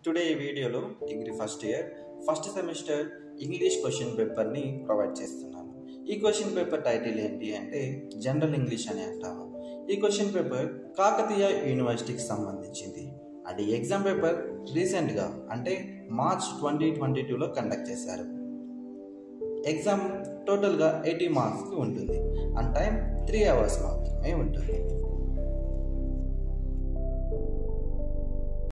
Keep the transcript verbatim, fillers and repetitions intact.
Today ఈ వీడియోలో degree first year first semester English question పేపర్ని ప్రొవైడ్ చేస్తున్నాను. ఈ క్వశ్చన్ పేపర్ టైటిల్ ఏంటి అంటే జనరల్ ఇంగ్లీష్ అని అంటాము. ఈ క్వశ్చన్ పేపర్ కాకతీయ యూనివర్సిటీకి సంబంధించింది అండ్ ఈ ఎగ్జామ్ పేపర్ రీసెంట్గా అంటే మార్చ్ ట్వంటీ ట్వంటీ టూలో కండక్ట్ చేశారు. ఎగ్జామ్ టోటల్గా ఎయిటీ మార్క్స్కి ఉంటుంది అండ్ టైం త్రీ అవర్స్ మాత్రమే ఉంటుంది.